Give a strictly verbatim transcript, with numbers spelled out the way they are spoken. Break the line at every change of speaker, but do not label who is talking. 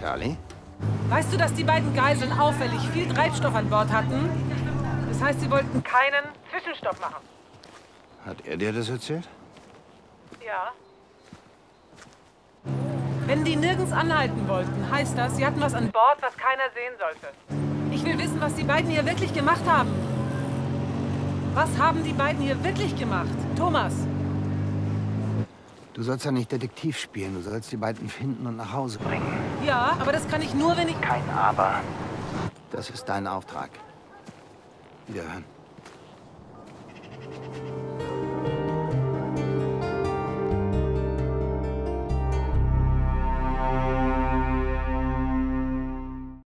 Charlie?
Weißt du, dass die beiden Geiseln auffällig viel Treibstoff an Bord hatten? Das heißt, sie wollten keinen Zwischenstopp machen.
Hat er dir das erzählt?
Ja. Wenn die nirgends anhalten wollten, heißt das, sie hatten was an Bord, was keiner sehen sollte. Ich will wissen, was die beiden hier wirklich gemacht haben. Was haben die beiden hier wirklich gemacht? Thomas!
Du sollst ja nicht Detektiv spielen. Du sollst die beiden finden und nach Hause bringen.
Ja, aber das kann ich nur, wenn ich...
Kein Aber. Das ist dein Auftrag. Wiederhören.